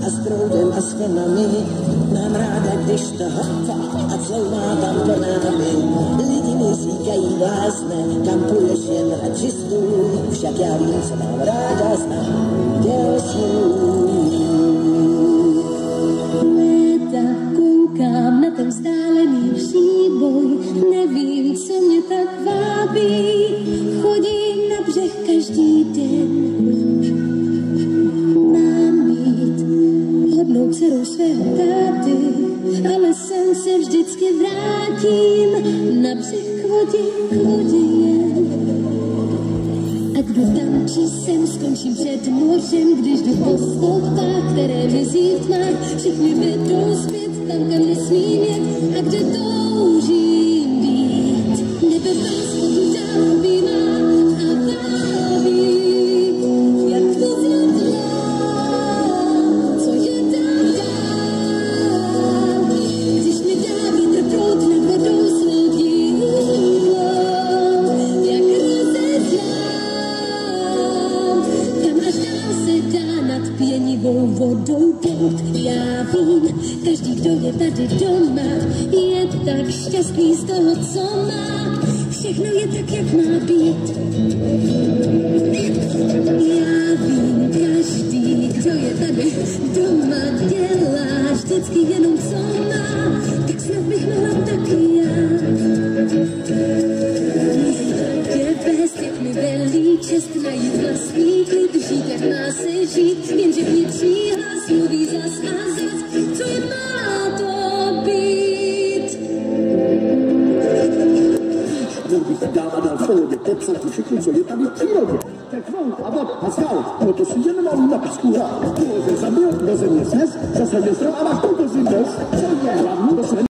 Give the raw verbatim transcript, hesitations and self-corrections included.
a s proudem a s vlnami. Mám ráda, když to hopa a cloumá tam to námi. Lidi mi říkají blázne, kam půjdeš jen radši stůj. Však já vím, co mám ráda, znám dělsů. Léta koukám na ten vzdálený příboj, nevím, co mě tak vábí. Chodím na břeh každý den. Mám mít hodnou dcerou svého táty, ale sem se vždycky vrátím. Na břeh k vodě, k vodě jen. A kdo tam či sem skončím před mořem, když jdu po stopách, které mizí v tmách, všichni vedou zpět tam, kam nesmím jet a kde toužím být. Nebe vás vodu dál objímá a vábí, jak to znám, co je tam dál. Když mi dá vítr proud nad vodou svou dílou, jak rozeznám, kam až dál se dá nad pěnivou vodou plout. Já vím, každý, kdo je tady doma, je tak šťastný z toho, co má. Všechno je tak, jak má být. Já vím, každý, kdo je tady doma, dělá vždycky jenom, co má. Tak snad bych mohla taky já. Je vést, jak mi velí čest, najít vlastní klid, žít, jak má se žít, jenže vnitřní hlas mluví zas a zas, co je má to být. Mohl bych dál a dál v pohodě popsat všechno, co je tady v přírodě. Tak von a vod a skal, no to si jen malý na písku hrál. Kdo se zabil, do země snes, zase je strop a máš touto zim dost.